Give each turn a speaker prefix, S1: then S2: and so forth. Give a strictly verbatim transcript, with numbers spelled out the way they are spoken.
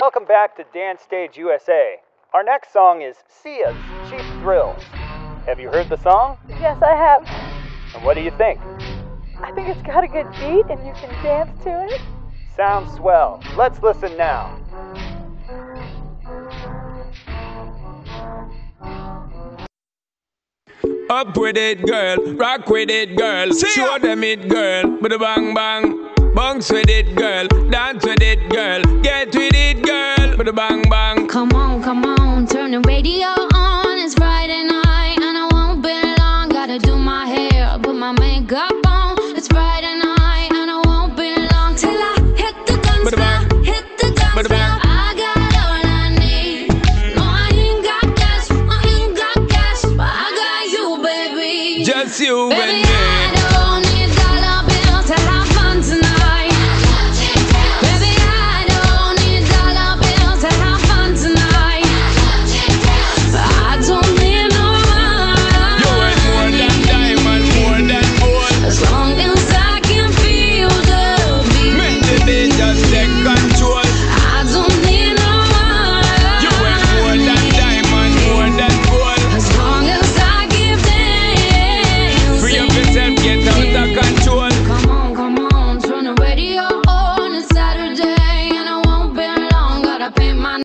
S1: Welcome back to Dance Stage U S A. Our next song is Sia's Cheap Thrills. Have you heard the song?
S2: Yes, I have.
S1: And what do you think?
S2: I think it's got a good beat and you can dance to it.
S1: Sounds swell. Let's listen now.
S3: Up with it, girl. Rock with it, girl. Show them it, girl. With a bang bang. Bounce with it, girl. Dance with it, girl. Get with it, girl. With a bang bang.